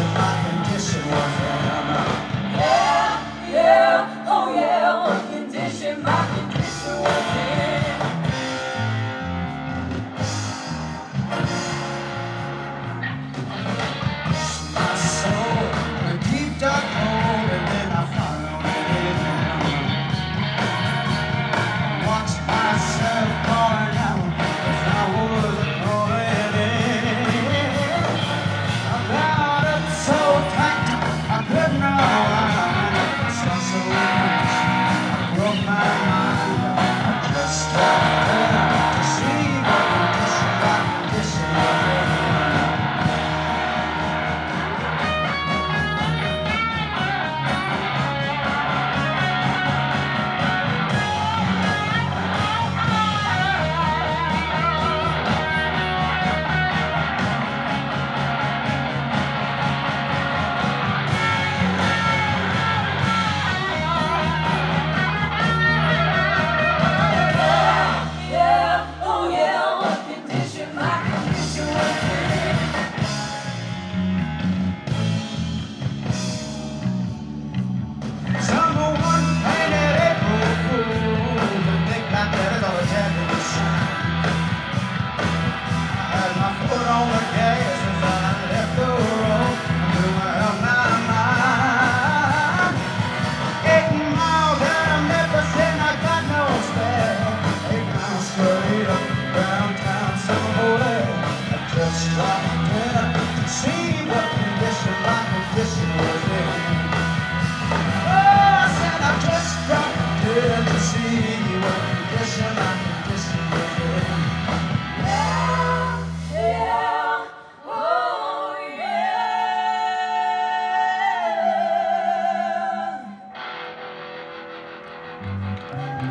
my condition was in. Yeah, yeah, oh yeah, what condition my condition was in. My soul in a deep dark hole, and then I followed it in. Watched myself falling down as I was falling in. I got it so tight I couldn't run. I saw so much, I broke my mind. I just stopped to see what condition was in. Yeah, oh yeah, what condition my condition was in. Someone painted April Fool to think that there is always heaven to shine. I had my foot on the gas as I left the road to help my mind. 8 miles out of Memphis and I got no spare. 8 miles straight up downtown somewhere. I just stopped in to see what condition my condition was in. I said I just dropped in to see what condition my condition was in. Yeah, yeah, oh yeah.